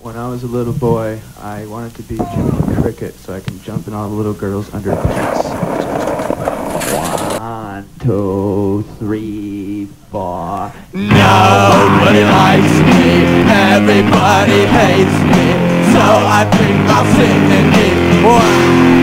When I was a little boy, I wanted to be Jiminy Cricket so I can jump in all the little girls' underpants. 1, 2, 3, 4. Nobody likes me, everybody hates me, so I think I'll sing and